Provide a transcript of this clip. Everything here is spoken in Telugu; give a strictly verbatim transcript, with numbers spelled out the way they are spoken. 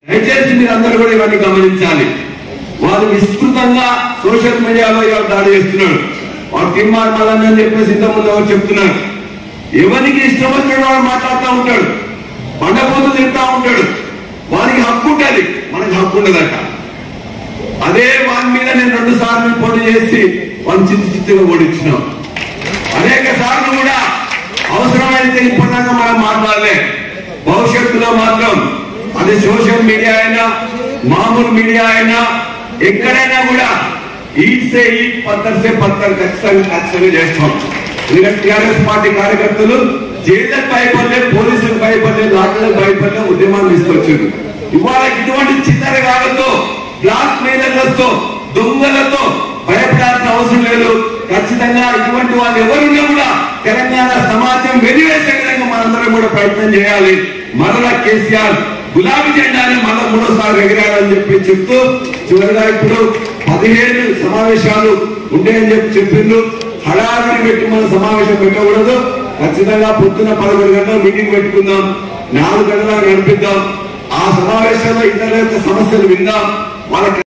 దయచేసి మీరందరూ కూడా ఇవన్నీ గమనించాలి. వారు విస్తృతంగా సోషల్ మీడియాలో ఇవాళ దాడి చేస్తున్నాడు. వాడు తిమ్మార్ మల్లన్న అని చెప్పేసి ఇంతకుముందు ఎవరు చెప్తున్నారు. ఎవరికి ఇష్టం వచ్చిన వాడు మాట్లాడుతూ ఉంటాడు, పండపోతు తింటా ఉంటాడు. వారికి హక్కు ఉంటుంది, మనకి హక్కు ఉండదట. అదే వాని మీద నేను రెండు సార్లు పోటీ చేసి వాళ్ళు చిత్తు చిత్తుగా ఓడించినాం. అనేక సార్లు కూడా అవసరమైతే ఇప్పటిదాకా మనం మాట్లాడలే. భవిష్యత్తులో మాత్రం అది సోషల్ మీడియా అయినా మామూలు మీడియా అయినా ఎక్కడైనా కూడా ఈట్ సే ఈట్ పత్తర్ సే పత్తర్ ఖచ్చితంగా ఖచ్చితంగా చేస్తాం. ఎందుకంటే టీఆర్ఎస్ పార్టీ కార్యకర్తలు జైళ్ళకు భయపడలే, పోలీసులకు భయపడలే, లాఠీలకు భయపడలే ఉద్యమాలు తీసుకొచ్చారు. ఇవాళ ఇటువంటి చిత్తరగాలతో బ్లాక్ మెయిలర్లతో దొంగలతో భయపడాల్సిన అవసరం లేదు. ఖచ్చితంగా ఇటువంటి వాళ్ళు ఎవరున్నా కూడా తెలంగాణ సమాజం వెలివేసే విధంగా మనందరం కూడా ప్రయత్నం చేయాలి. మరలా కేసీఆర్ గులాబీ జెండాని మళ్ళా మూడోసారి ఎగిరాలని చెప్పి చెప్తూ చివరిగా ఇప్పుడు పదిహేను సమావేశాలు ఉంటాయని చెప్పి చెప్పిండ్రు. హడావిడి పెట్టి మనం సమావేశం పెట్టకూడదు. ఖచ్చితంగా పొద్దున పదకొండు గంటల మీటింగ్ పెట్టుకుందాం, నాలుగు గంటల నడిపిద్దాం. ఆ సమావేశంలో ఇతరుల యొక్క సమస్యలు విందాం. వాళ్ళ